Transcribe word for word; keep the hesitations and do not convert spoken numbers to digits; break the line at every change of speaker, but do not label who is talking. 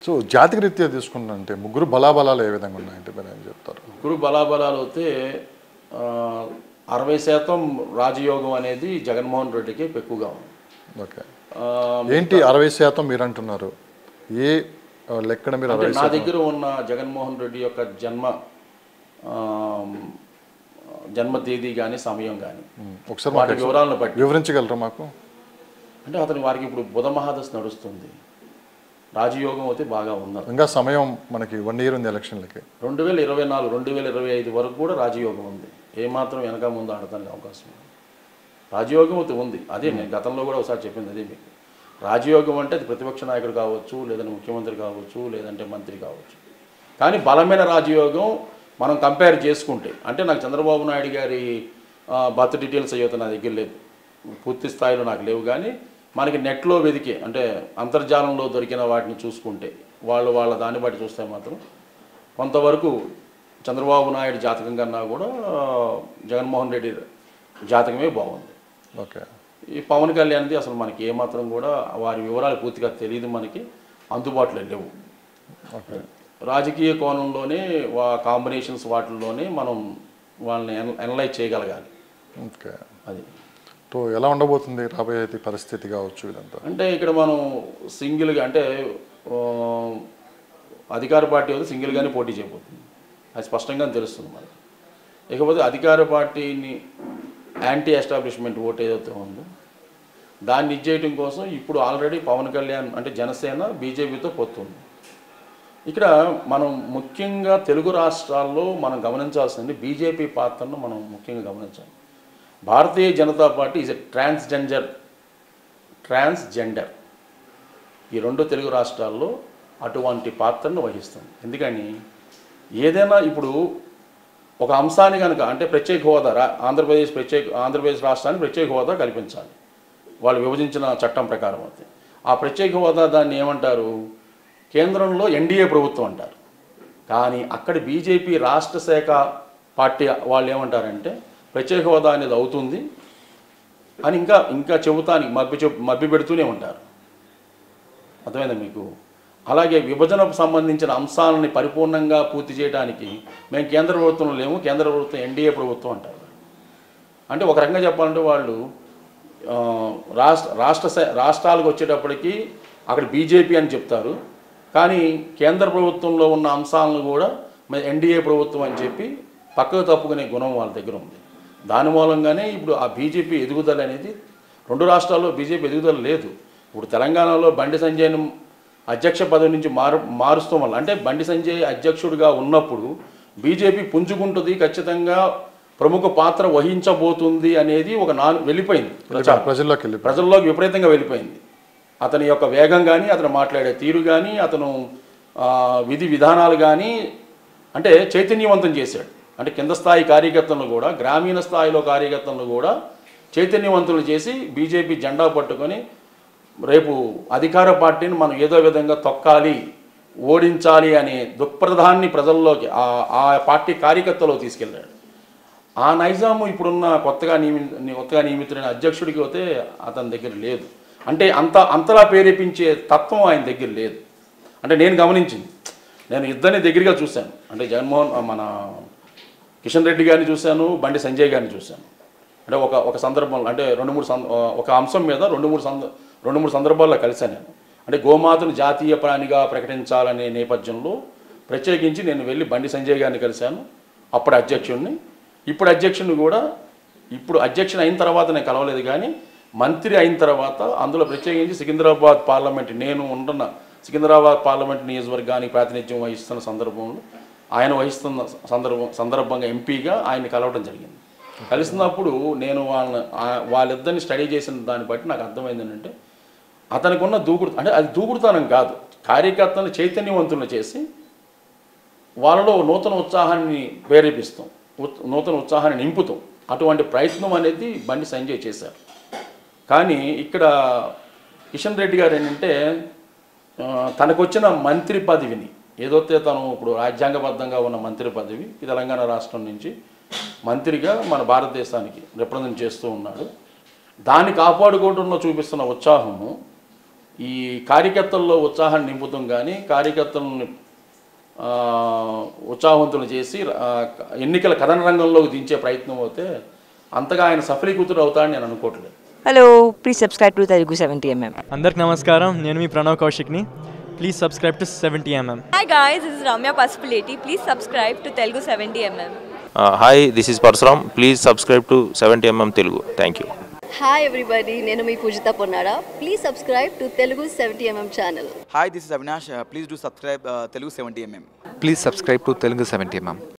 So జాతిక రీత్యా తీసుకున్నంటే ముగ్గురు బలాబలాలు ఏ విధంగా ఉన్నాయంటే మీరు ఏం చెప్తారు?
ముగ్గురు బలాబలాలు అయితే అరవై శాతం రాజయోగం అనేది జగన్మోహన్ రెడ్డికి ఎక్కువగా ఉంది.
ఓకే, ఏంటి అరవై శాతం మీరు అంటున్నారు? ఏ లెక్కన మీరు?
నా దగ్గర ఉన్న జగన్మోహన్ రెడ్డి యొక్క జన్మ జన్మ తేదీ కానీ సమయం కానీ
ఒకసారి
వాటి వివరాలను బట్టి
వివరించగలరా మాకు?
అంటే అతని వారికి ఇప్పుడు బుధ మహాదశ నడుస్తుంది, రాజయోగం అయితే బాగా ఉన్నది.
ఇంకా సమయం మనకి వన్ ఇయర్ ఉంది ఎలక్షన్లకి.
రెండు వేల ఇరవై నాలుగు రెండు వేల ఇరవై ఐదు వరకు కూడా రాజయోగం ఉంది. ఏమాత్రం వెనక ముందు ఆడటానికి అవకాశం ఉంది. రాజయోగం అయితే ఉంది. అదే నేను గతంలో కూడా ఒకసారి చెప్పింది అదే మీకు. రాజయోగం అంటే అది ప్రతిపక్ష నాయకుడు కావచ్చు, లేదంటే ముఖ్యమంత్రి కావచ్చు, లేదంటే మంత్రి కావచ్చు. కానీ బలమైన రాజయోగం మనం కంపేర్ చేసుకుంటే, అంటే నాకు చంద్రబాబు నాయుడు గారి బర్త్ డీటెయిల్స్ అయ్యితే నా దగ్గర లేదు, పూర్తి స్థాయిలో నాకు లేవు. కానీ మనకి నెట్లో వెతికే, అంటే అంతర్జాలంలో దొరికిన వాటిని చూసుకుంటే, వాళ్ళు వాళ్ళ దాన్ని బట్టి చూస్తే మాత్రం కొంతవరకు చంద్రబాబు నాయుడు జాతకం కన్నా కూడా జగన్మోహన్ రెడ్డి జాతకమే బాగుంది.
ఓకే,
ఈ పవన్ కళ్యాణ్ది అసలు మనకి ఏమాత్రం కూడా వారి వివరాలు పూర్తిగా తెలియదు, మనకి అందుబాటులో లేవు.
ఓకే,
రాజకీయ కోణంలోనే వా కాంబినేషన్స్ వాటిల్లోనే మనం వాళ్ళని అనలైజ్ చేయగలగాలి.
ఓకే,
అది
సో ఎలా ఉండబోతుంది రాబోయే పరిస్థితి కావచ్చు ఇదంతా?
అంటే ఇక్కడ మనం సింగిల్గా, అంటే అధికార పార్టీ అయితే సింగిల్గానే పోటీ చేయబోతుంది, అది స్పష్టంగా తెలుస్తుంది మనకి. ఇకపోతే అధికార పార్టీని యాంటీ ఎస్టాబ్లిష్మెంట్ ఓట్ ఏదైతే ఉందో దాన్ని ఇచ్చేయటం కోసం ఇప్పుడు ఆల్రెడీ పవన్ కళ్యాణ్ అంటే జనసేన బీజేపీతో పొత్తుంది. ఇక్కడ మనం ముఖ్యంగా తెలుగు రాష్ట్రాల్లో మనం గమనించాల్సింది బీజేపీ పాత్రను మనం ముఖ్యంగా గమనించాలి. Bharatiya Janata Party is a transgender transgender ఈ రెండు తెలుగు రాష్ట్రాల్లో అటువంటి పాత్రను వహిస్తుంది. ఎందుకని ఏదైనా ఇప్పుడు ఒక అంశాన్ని కనుక, అంటే ప్రత్యేక హోదా, ఆంధ్రప్రదేశ్ ప్రత్యేక ఆంధ్రప్రదేశ్ రాష్ట్రానికి ప్రత్యేక హోదా కల్పించాలి వాళ్ళు విభజించిన చట్టం ప్రకారం. అయితే ఆ ప్రత్యేక హోదా దాన్ని ఏమంటారు? కేంద్రంలో ఎన్డీఏ ప్రభుత్వం అంటారు. కానీ అక్కడ బీజేపీ రాష్ట్ర శాఖ పార్టీ వాళ్ళు ఏమంటారంటే ప్రత్యేక హోదా అనేది అవుతుంది అని ఇంకా ఇంకా చెబుతానికి మభ్య చెప్ మభ్య పెడుతూనే ఉంటారు. అర్థమైందా మీకు? అలాగే విభజనకు సంబంధించిన అంశాలని పరిపూర్ణంగా పూర్తి చేయడానికి మేము కేంద్ర ప్రభుత్వంలో లేము, కేంద్ర ప్రభుత్వం ఎన్డీఏ ప్రభుత్వం అంటారు. అంటే ఒక రకంగా చెప్పాలంటే వాళ్ళు రాష్ట్ర రాష్ట్ర రాష్ట్రాలకు వచ్చేటప్పటికి అక్కడ బీజేపీ అని చెప్తారు, కానీ కేంద్ర ప్రభుత్వంలో ఉన్న అంశాలను కూడా ఎన్డీఏ ప్రభుత్వం అని చెప్పి పక్కకు తప్పుకునే గుణం వాళ్ళ దగ్గర ఉంది. దాని మూలంగానే ఇప్పుడు ఆ బీజేపీ ఎదుగుదల అనేది, రెండు రాష్ట్రాల్లో బీజేపీ ఎదుగుదల లేదు. ఇప్పుడు తెలంగాణలో బండి సంజయ్ను అధ్యక్ష పదవి నుంచి మారు మారుస్తాం వల్ల, అంటే బండి సంజయ్ అధ్యక్షుడిగా ఉన్నప్పుడు బీజేపీ పుంజుకుంటుంది, ఖచ్చితంగా ప్రముఖ పాత్ర వహించబోతుంది అనేది ఒక నా వెళ్ళిపోయింది
ప్రజల్లోకి
ప్రజల్లోకి విపరీతంగా వెళ్ళిపోయింది. అతని యొక్క వేగం కానీ, అతను మాట్లాడే తీరు కానీ, అతను విధి విధానాలు కానీ అంటే చైతన్యవంతం చేశాడు. అంటే కింద స్థాయి కార్యకర్తలను కూడా, గ్రామీణ స్థాయిలో కార్యకర్తలను కూడా చైతన్యవంతులు చేసి బీజేపీ జెండా పట్టుకొని రేపు అధికార పార్టీని మనం ఏదో విధంగా తొక్కాలి, ఓడించాలి అనే దృక్పథాన్ని ప్రజల్లోకి ఆ పార్టీ కార్యకర్తలో తీసుకెళ్ళాడు. ఆ నైజాము ఇప్పుడున్న కొత్తగా నియమి కొత్తగా నియమితులైన అధ్యక్షుడికి అయితే అతని దగ్గర లేదు. అంటే అంత అంతలా ప్రేరేపించే తత్వం ఆయన దగ్గర లేదు. అంటే నేను గమనించింది, నేను ఇద్దరిని దగ్గరగా చూశాను. అంటే జగన్మోహన్ మన కిషన్ రెడ్డి గారిని చూశాను, బండి సంజయ్ గారిని చూశాను. అంటే ఒక ఒక సందర్భంలో, అంటే రెండు మూడు ఒక అంశం మీద రెండు మూడు సంద రెండు మూడు సందర్భాల్లో కలిశాను నేను. అంటే గోమాతను జాతీయ ప్రాణిగా ప్రకటించాలనే నేపథ్యంలో ప్రత్యేకించి నేను వెళ్ళి బండి సంజయ్ గారిని కలిశాను, అప్పుడు అధ్యక్షుడిని. ఇప్పుడు అధ్యక్షుడిని కూడా, ఇప్పుడు అధ్యక్షుని అయిన తర్వాత నేను కలవలేదు, కానీ మంత్రి అయిన తర్వాత అందులో ప్రత్యేకించి సికింద్రాబాద్ పార్లమెంట్, నేను ఉంటున్న సికింద్రాబాద్ పార్లమెంట్ నియోజకవర్గానికి ప్రాతినిధ్యం వహిస్తున్న సందర్భంలో ఆయన వహిస్తున్న సందర్భం సందర్భంగా ఎంపీగా ఆయన్ని కలవడం జరిగింది. కలిసినప్పుడు నేను వాళ్ళని వాళ్ళిద్దరిని స్టడీ చేసిన దాన్ని బట్టి నాకు అర్థమైంది ఏంటంటే అతనికి ఉన్న దూకుడు, అంటే అది దూకుడుతనం కాదు, కార్యకర్తలను చైతన్యవంతులను చేసి వాళ్ళలో నూతన ఉత్సాహాన్ని ప్రేరేపిస్తాం, నూతన ఉత్సాహాన్ని నింపుతాం. అటువంటి ప్రయత్నం అనేది బండి సంజయ్ చేశారు. కానీ ఇక్కడ కిషన్ రెడ్డి గారు ఏంటంటే తనకొచ్చిన మంత్రి పదవిని ఏదైతే తను ఇప్పుడు రాజ్యాంగబద్ధంగా ఉన్న మంత్రి పదవి తెలంగాణ రాష్ట్రం నుంచి మంత్రిగా మన భారతదేశానికి రిప్రజెంట్ చేస్తూ ఉన్నాడు. దాన్ని కాపాడుకోవడంలో చూపిస్తున్న ఉత్సాహము ఈ కార్యకర్తల్లో ఉత్సాహాన్ని నింపుతాం కానీ కార్యకర్తలను ఉత్సాహవంతులు చేసి ఎన్నికల కథన రంగంలోకి దించే ప్రయత్నం అయితే అంతగా ఆయన సఫలీకృతుడు అవుతాడని నేను అనుకోవట్లేదు.
Hello, please subscribe to Telugu seventy MM.
అందరికి నమస్కారం, నేను మీ ప్రణవ్ కౌశిక్ని. Please subscribe to seventy MM.
Hi guys, this is Ramya Pasupuleti. Please subscribe to Telugu seventy M M.
Uh, hi, this is Parsuram. Please subscribe to seventy M M Telugu. Thank you.
Hi everybody, నేను మీ పూజిత Ponnara. Please subscribe to Telugu seventy M M channel.
Hi, this is Avinash. Uh, please do subscribe uh, Telugu seventy M M.
Please subscribe to Telugu seventy M M.